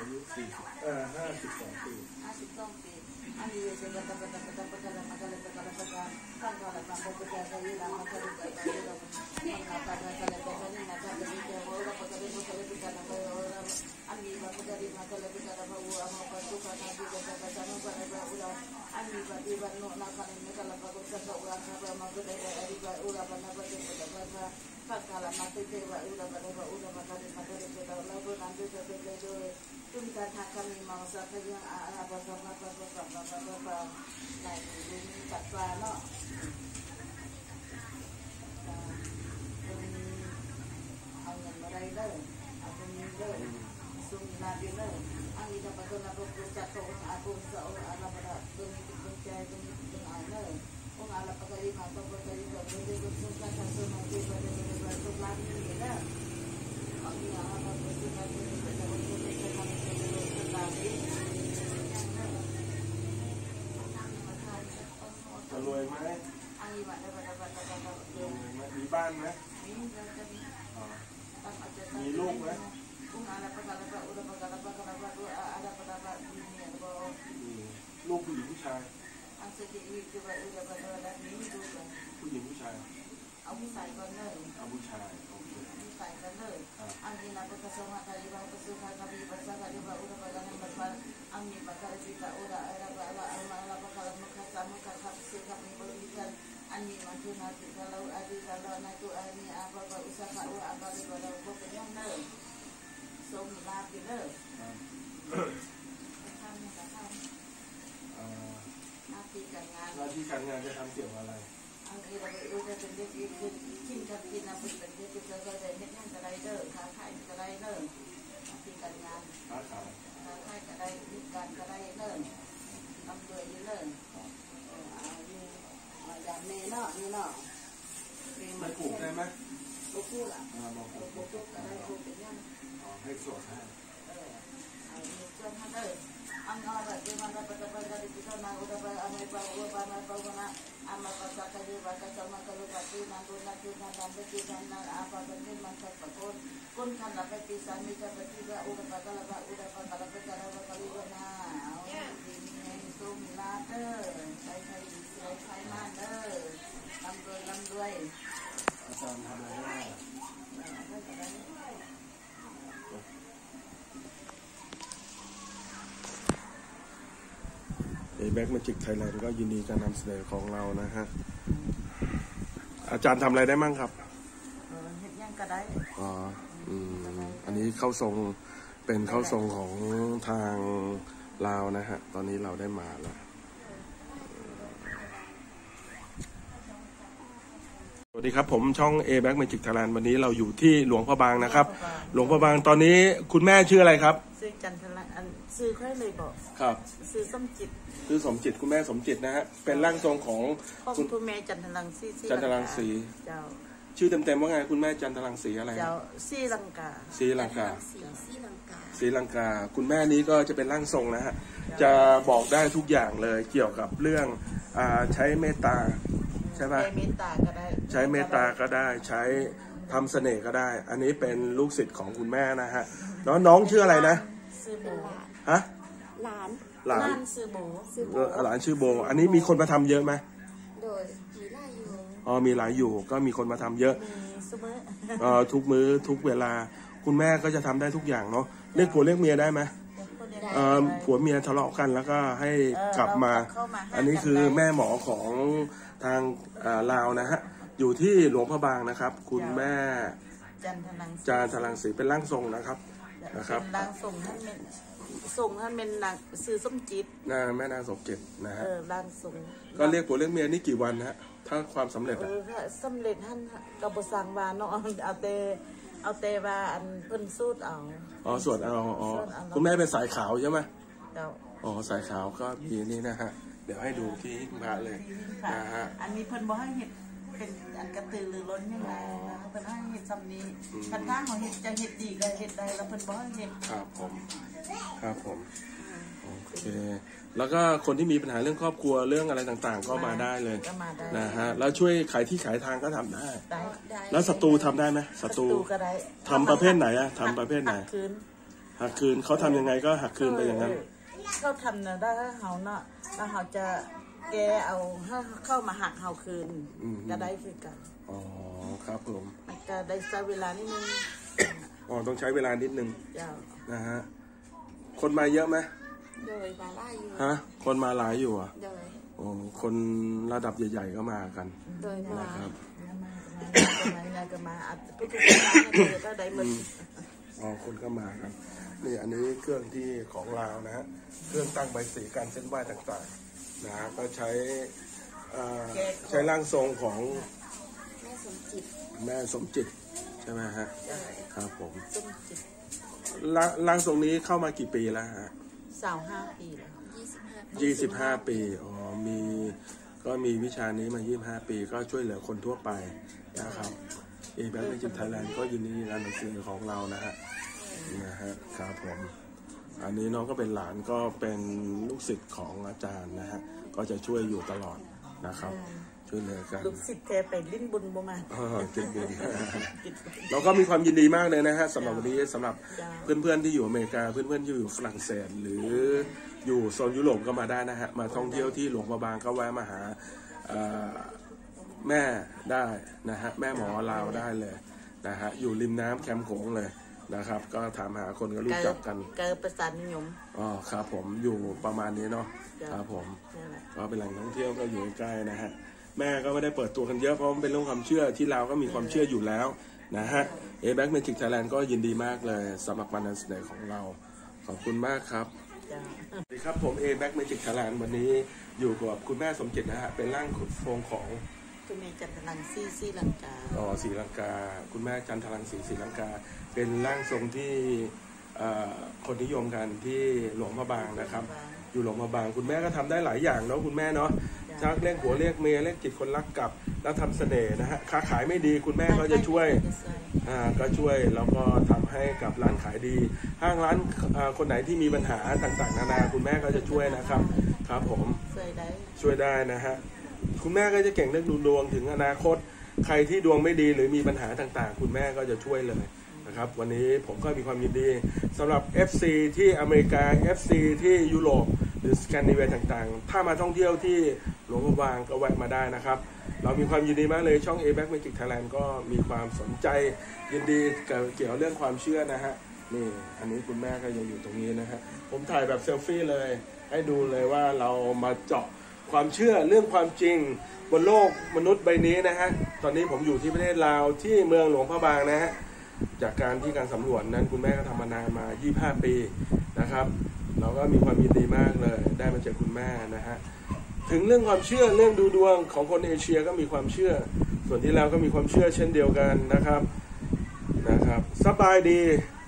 อายุ52 ปีอันนี้เป็นการตั้งการมากันเลยตั้งการมาเป็นการใช้เรามาเป็นการใช้เรามาการมากันเลยแต่นี่นะการที่เราเราก็จะเป็นการเป็นการมาอันนี้มาเป็นการมากันเลยการมาว่ามาเป็นทุกการที่เราจะทำกันเลยเราอันนี้ว่าที่ว่าโน้นกันนี่กันเราก็จะต้องว่าเรามาเป็นอะไรก็เราเป็นอะไรเป็นอะไรKakala mati dewa udah makan kita lalu nanti kita kita akan mangsa yang apa nah ini kata no angin merayda aku minder sungguh nabi no angin dapat apa pusat orang aku seorang anak pada pencari pencari ala pagkali mga pagkali ko pwede ko suka sa sumagi pwede ko suklami nila ang iyang pagkali natin pwede ko suka sa kami sa tabi จะรวยไหม ang iba dapat มีบ้านไหมมีลูกไหม kung ala pagkali udah pagkali ada pendapat ini atau ลูกผู้หญิงผู้ชาย ang sedikit juga udah pada ini juga ผู้หญิงผู้ชายเอาผู้ชายก่อนเลยเอาผู้ชายโอเคผู้ชายก่อนเลยอันนี้นะก็สมัครkali bang pesuka kami bahasa kali bang udah pada nomor ang ni bakal kita udah ada ala bakal makasama kasih kami berikan ani macam nanti kalau nanti ani apa usaha apa pada pokoknya nih so milaki nihหน้าที่การงานจะทำเกี่ยวกับอะไรอันนี้เราจะเป็นเด็กกินกับกินนะเป็นเด็กจะได้เด็กนั่งจะได้เด้อค้าขายจะได้เด้อหน้าที่การงานค้าขายจะได้วิการจะได้เด้อทำด้วยเด้ออย่างนี้เนาะนี่เนาะไม่ปลูกได้ไหมปลูกอ่ะปลูกก็ได้ปลูกเป็นยังให้สวนให้เอาสวนให้เด้อang oras di mana pada kita na udah amai pau na ama pasaka di baka sama kalau pati nandu na apa benar masa pakon kun kan dapat pisah mika bertiga udah bakal kali na ini itu milade saya mana lamdoi อาจารย์ทำอะไรได้แบ็กมาจิกไทยแลนด์ก็ยินดีการนำเสนอของเรานะฮะอาจารย์ทำอะไรได้มั่งครับเห็ดย่างก็ได้อ๋ออันนี้เข้าทรงเป็นเข้าทรงของทางลาวนะฮะตอนนี้เราได้มาแล้วสวัสดีครับผมช่อง A Back Magic Thailand วันนี้เราอยู่ที่หลวงพระบางนะครับหลวงพระบางตอนนี้คุณแม่ชื่ออะไรครับชื่อจันทรังชื่อค่อยเลยบอกครับชื่อสมจิตคือสมจิตคุณแม่สมจิตนะฮะเป็นร่างทรงของคุณแม่จันทรังสีจันทรังสีเจ้าชื่อเต็มๆว่าไงคุณแม่จันทรังสีอะไรเจ้าศรีลังกาคุณแม่นี้ก็จะเป็นร่างทรงนะฮะจะบอกได้ทุกอย่างเลยเกี่ยวกับเรื่องใช้เมตตาใช่ไหมใช้เมตตาก็ได้ใช้เมตตาก็ได้ใช้ทำเสน่ห์ก็ได้อันนี้เป็นลูกศิษย์ของคุณแม่นะฮะน้องชื่ออะไรนะชื่อโบฮะหลานชื่อโบหลานชื่อโบอันนี้มีคนมาทำเยอะไหมโดยมีหลายอยู่มีหลายอยู่ก็มีคนมาทำเยอะทุกมื้อทุกเวลาคุณแม่ก็จะทำได้ทุกอย่างเนาะเรียกผัวเรียกเมียได้ไหมผัวเมียทะเลาะกันแล้วก็ให้กลับมาอันนี้คือแม่หมอของทางลาวนะฮะอยู่ที่หลวงพระบางนะครับคุณแม่จันทรังสีเป็นร่างทรงนะครับร่างทรงท่านเป็นนางซื้อส้มจิตแม่นางสมจิตนะฮะร่างทรงก็เรียกผัวเรียกเมียนี่กี่วันฮะถ้าความสำเร็จสำเร็จท่านกับบสังวานเนาะเอาเตว่าอันเพิ่นสูตรเอาสวดเอาคุณแม่เป็นสายขาวใช่ไหมสายขาวก็มีนี่นะฮะเดี๋ยวให้ดูที่พระเลยนะฮะอันนี้เพิ่นบอกให้เห็ดเป็นอันกระตือรือร้นยังไงนะเพิ่นให้เห็ดซ้ำนี้คันท่าของเห็ดจะเห็ดดีก็เห็ดได้แล้วเพิ่นบอกให้เห็ดครับผมโอเคแล้วก็คนที่มีปัญหาเรื่องครอบครัวเรื่องอะไรต่างๆก็มาได้เลยนะฮะแล้วช่วยขายที่ขายทางก็ทำได้แล้วศัตรูทำได้ไหมศัตรูทำประเภทไหนอะทำประเภทไหนหักคืนเขาทำยังไงก็หักคืนไปอย่างนั้นเขาทำนะได้เขาเนาะแล้วเขาจะแกเอาเข้ามาหักเขาคืนก็ได้คือกันอ๋อครับผมมันจะได้ใช้เวลานิดนึงอ๋อต้องใช้เวลานิดนึงนะฮะคนมาเยอะไหมโดยมาหลายอยู่ฮะคนมาหลายอยู่อ่ะโดยโอ้คนระดับใหญ่ๆก็มากันโดยมาครับก็มาอาจจะพูดถึงก็ได้หมดอ๋อคนก็มาครับนี่อันนี้เครื่องที่ของลาวนะฮะเครื่องตั้งใบสีการเส้นไหว้ต่างๆนะก็ใช้ร่างทรงของแม่สมจิตใช่ไหมฮะครับผมสมจิตร่างทรงนี้เข้ามากี่ปีแล้วฮะ 25 ปีแล้ว 25 ปีอ๋อก็มีวิชานี้มา25 ปีก็ช่วยเหลือคนทั่วไปนะครับApex Magic Thailand ก็ยินดีนำหนังสือของเรานะฮะครับผมอันนี้น้องก็เป็นหลานก็เป็นลูกศิษย์ของอาจารย์นะฮะก็จะช่วยอยู่ตลอดนะครับช่วยเหลือกันลูกศิษย์แกไปลิ้นบุญบ่มากินบุญเราก็มีความยินดีมากเลยนะฮะสำหรับวันนี้สำหรับเพื่อนๆที่อยู่อเมริกาเพื่อนๆที่อยู่ฝรั่งเศสหรืออยู่โซนยุโรปก็มาได้นะฮะมาท่องเที่ยวที่หลวงพระบางก็แวะมาหาแม่ได้นะฮะแม่หมอลาวได้เลยนะฮะอยู่ริมน้ำแคมป์โขงเลยนะครับก็ถามหาคนก็รู้จักกันเกิดประสานนิยมอ๋อครับผมอยู่ประมาณนี้เนาะครับผมก็เป็นแหล่งท่องเที่ยวก็อยู่ใกล้นะฮะแม่ก็ไม่ได้เปิดตัวกันเยอะเพราะมันเป็นเรื่องความเชื่อที่ลาวก็มีความเชื่ออยู่แล้วนะฮะApex Magic Thailand ก็ยินดีมากเลยสำหรับการนำเสนอของเราขอบคุณมากครับสวัสดีครับผมApex Magic Thailand วันนี้อยู่กับคุณแม่สมจิตนะฮะเป็นร่างทรงของคุณแม่จันทรังสีศรีลังกาอ๋อศรีลังกาคุณแม่จันทรังสีศรีลังกาเป็นร่างทรงที่คนนิยมกันที่หลวงพระบางนะครับอยู่หลวงพระบางคุณแม่ก็ทำได้หลายอย่างเนาะคุณแม่เนาะชักเรียกผัวเรียกเมียเรียกจิตคนรักกับแล้วทำเสน่ห์นะฮะค้าขายไม่ดีคุณแม่ก็จะช่วยก็ช่วยแล้วก็ทำให้กับร้านขายดีห้างร้านคนไหนที่มีปัญหาต่างๆนานาคุณแม่ก็จะช่วยนะครับครับผมช่วยได้นะฮะคุณแม่ก็จะเก่งเรื่องดูดวงถึงอนาคตใครที่ดวงไม่ดีหรือมีปัญหาต่างๆคุณแม่ก็จะช่วยเลยนะครับวันนี้ผมก็มีความยินดีสำหรับ FC ที่อเมริกา FC ที่ยุโรปหรือสแกนดิเนเวียต่างๆถ้ามาท่องเที่ยวที่หลวงพระบางก็แวะมาได้นะครับเรามีความยินดีมากเลยช่อง Apex Magic Thailand ก็มีความสนใจยินดีเกี่ยวเรื่องความเชื่อนะฮะนี่อันนี้คุณแม่ก็ยังอยู่ตรงนี้นะฮะผมถ่ายแบบเซลฟี่เลยให้ดูเลยว่าเรามาเจาะความเชื่อเรื่องความจริงบนโลกมนุษย์ใบนี้นะฮะตอนนี้ผมอยู่ที่ประเทศลาวที่เมืองหลวงพระบางนะฮะจากการที่การสำรวจนั้นคุณแม่ก็ทำมานานมา25 ปีนะครับเราก็มีความยินดีมากเลยได้มาเจอคุณแม่นะฮะถึงเรื่องความเชื่อเรื่องดูดวงของคนเอเชียก็มีความเชื่อส่วนที่เราก็มีความเชื่อเช่นเดียวกันนะครับสบายดี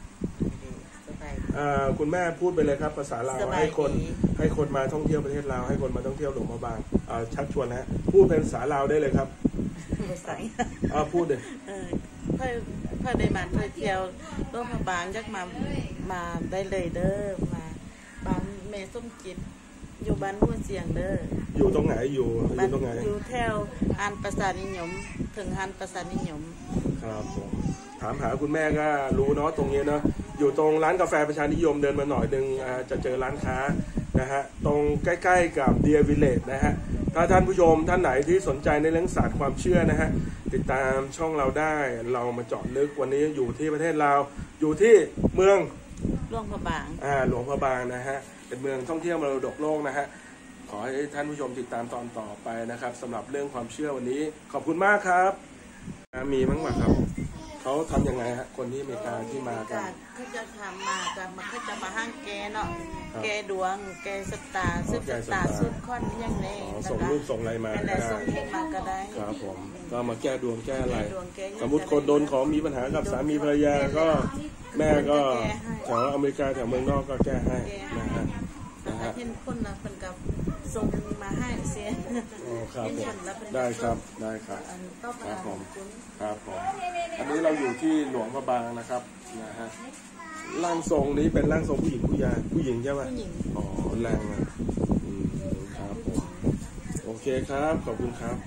คุณแม่พูดไปเลยครับภาษาลาวให้คนมาท่องเที่ยวประเทศลาวให้คนมาท่องเที่ยวหลวงพระบางชักชวนนะพูดเป็นภาษาลาวได้เลยครับพูดเลยเพื่อได้มาเที่ยวหลวงพระบางยักมาได้เลยเด้อมาบ้านแม่ส้มจิตอยู่บ้านหัวเสียงเด้ออยู่ตรงไหนอยู่ตรงไหนอยู่แถวฮันประสานิยมถึงฮันประสานิยมครับผมถามหาคุณแม่ก็รู้เนาะตรงนี้เนาะอยู่ตรงร้านกาแฟประชานิยมเดินมาหน่อยนึงจะเจอร้านค้านะฮะตรงใกล้ๆกับเดียวิลเลจนะฮะถ้าท่านผู้ชมท่านไหนที่สนใจในเรื่องศาสตร์ความเชื่อนะฮะติดตามช่องเราได้เรามาเจาะลึกวันนี้อยู่ที่ประเทศลาวอยู่ที่เมืองหลวงพระบางหลวงพระบางนะฮะเป็นเมืองท่องเที่ยวมรดกโลกนะฮะขอให้ท่านผู้ชมติดตามตอนต่อไปนะครับสำหรับเรื่องความเชื่อวันนี้ขอบคุณมากครับมีมั้งไหมครับเขาทำยังไงฮะคนที่อเมริกาที่มากันเขาจะทำมากันเขาจะมาห้างแกเนาะแกดวงแกสตาร์ซึ่งสตาร์สุดค่อนยังไงส่งรูปส่งอะไรมาก็ได้ครับผมก็มาแก้ดวงแก้อะไรสมมติคนโดนของมีปัญหากับสามีภรรยาก็แม่ก็แถวอเมริกาแถวเมืองนอกก็แก้ให้นะฮะเห็นคนละคนกับส่งมาให้เสียครับได้ครับครับผมอันนี้เราอยู่ที่หลวงพระบางนะครับนะฮะร่างทรงนี้เป็นร่างทรงผู้หญิงผู้หญิงใช่ไหมอ๋อแรงครับผมโอเคครับขอบคุณครับ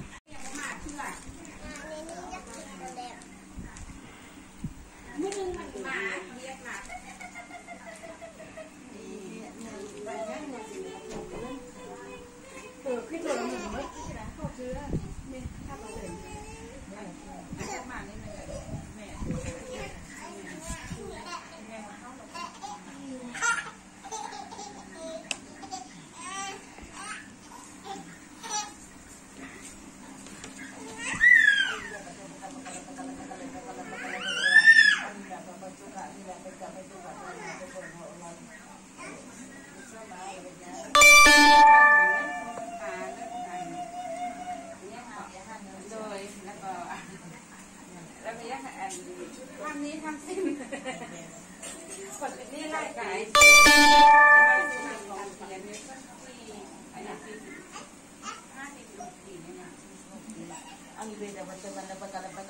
ำนี้ทำสิ้นคนนี้ไล่ไก่อันนี้เป็นแบบว่ามันประกันudah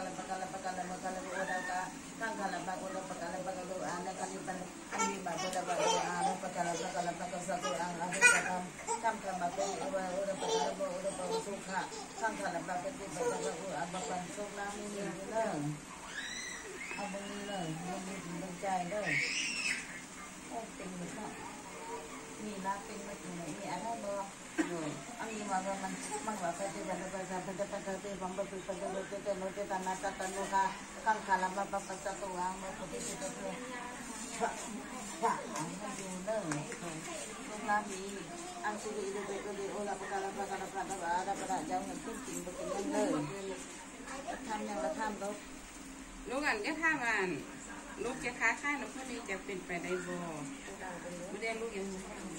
นี่นะเป็นแบบนี้มีอะไรบ้างอันนี้มาว่ามันว่าเป็นแบบเป็นความเป็นเป็นtanah tanah kan kalau bapak satu orang mau pergi itu tuh pakมันอยู่เด้อลูกหลานมีอันที่ดีๆก็ดีโอ้ละประada pada jauh nanti tinggalเด้อทำอย่างละทำลูกอันจะทำอันลูกจะค้าขายแล้วพอดีจะเป็นไปได้บ่ไม่ได้ลูกยัง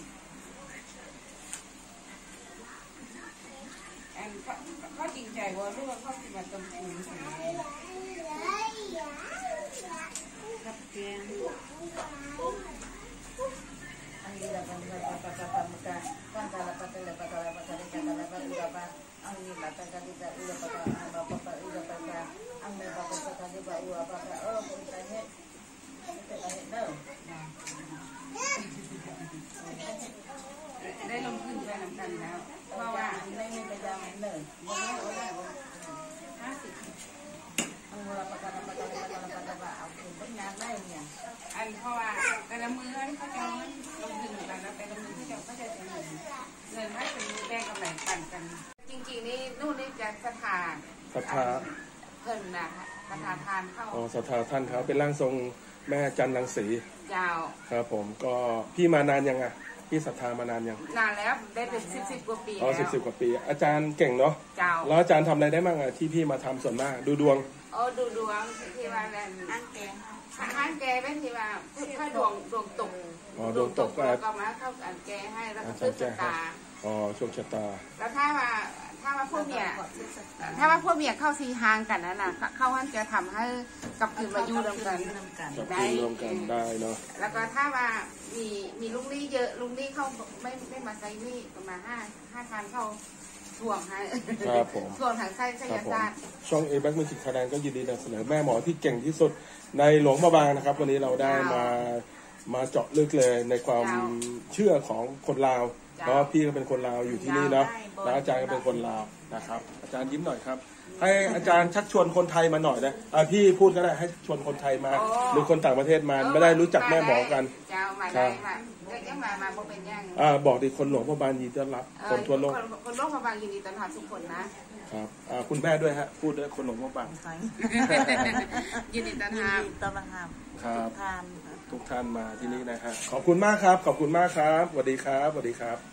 อันเขาจริงใจว่าลูกเขาจะมาตำปูนครับแกงอันนี้เราเป็นแบบmuka kan kalau pakai udah apa ang ini mata kan tidak udah pakai bapak udah pakai ang bapak sekali baru apa oh beritanya kita tanya tahuได้ลงทุนไปน้ำกันแล้วเพราะว่าไม่ไปยาวเลยวันนี้โอ้ได้50อันเราประกันเอาถึงต้นงานได้เนี่ยอันเพราะว่าแต่ละมือเขาจะลงทุนกันแล้วแต่ละมือเขาจะเงินให้เป็นมือแบ่งกำไรปั่นกันจริงๆนี่นู่นนี่จะศรัทธาเพิ่นนะคะศรัทธาทานเข้าอ๋อศรัทธาท่านเขาเป็นร่างทรงแม่จันรังสียาวครับผมก็พี่มานานยังไงพี่ศรัทธามานานยังนานแล้วได้เป็น10 กว่าปีอ๋อ10 กว่าปีอาจารย์เก่งเนาะแล้วอาจารย์ทำอะไรได้บ้างอะที่พี่มาทำส่วนมากดูดวงดูดวงที่ว่านั่นแกห้างแกเป็นที่ว่าถ้าดวงตกดวงตกก็มาเข้าอันแกให้แล้วก็ซื้อชะตาช่วงชะตาแล้วถ้าว่าพวกเมียเข้าซีฮางกันนั่นน่ะเข้าหันจะทำให้กับคืนมาอยู่รวมกันได้เนาะแล้วก็ถ้าว่ามีลุงนี่เยอะลุงนี่เข้าไม่มาใส่นี่ประมาณ5 ทานเข้าถ่วงให้ครับผมถ่วงทางไส้ยาศาสตร์ช่องA-Back Music Thailandก็ยินดีนำเสนอแม่หมอที่เก่งที่สุดในหลวงพระบางนะครับวันนี้เราได้มาเจาะลึกเลยในความเชื่อของคนลาวเพราะพี่ก็เป็นคนลาวอยู่ที่นี่เนาะแล้วอาจารย์ก็เป็นคนลาวนะครับอาจารย์ยิ้มหน่อยครับให้อาจารย์ชักชวนคนไทยมาหน่อยนะพี่พูดก็ได้ให้ชวนคนไทยมาหรือคนต่างประเทศมาไม่ได้รู้จักแม่หมอกันครับยังมาเป็นยังบอกดิคนหลวงพระบางยินดีต้อนรับคนทั่วโลกคนหลวงพระบางยินดีต้อนรับทุกคนนะครับคุณแม่ด้วยฮะพูดด้วยคนหลวงพระบางยินดีต้อนรับครับทุกท่านมาที่นี่นะฮะขอบคุณมากครับขอบคุณมากครับสวัสดีครับ